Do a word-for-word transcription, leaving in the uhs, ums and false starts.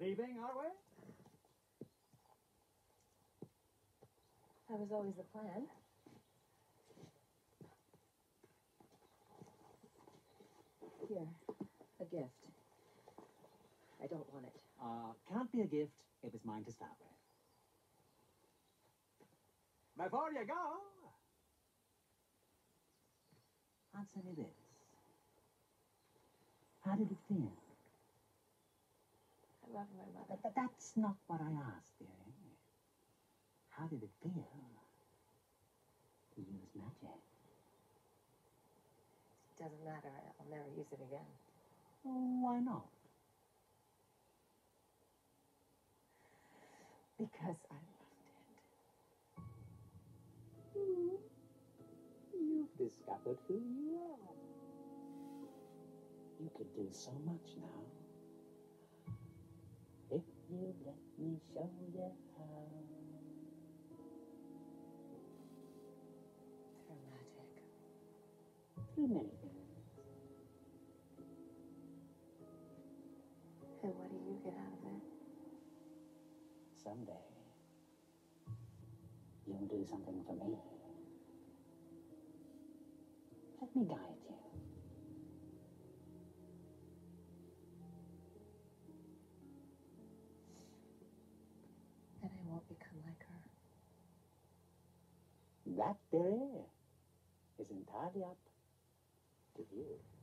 leaving, are we? That was always the plan. Here, a gift. I don't want it. Uh, can't be a gift. It was mine to start with. Before you go, answer me this. How did it feel? I love my mother. But, but that's not what I asked, dearie. How did it feel to use magic? It doesn't matter. I'll never use it again. Why not? Because I loved it. Hmm. You've discovered who you are. You could do so much now. If you let me show you how. Through magic. Through many things. And what do you get out of it? Someday, you'll do something for me. Let me guide you. Then I won't become like her. That, dearie, is entirely up to you.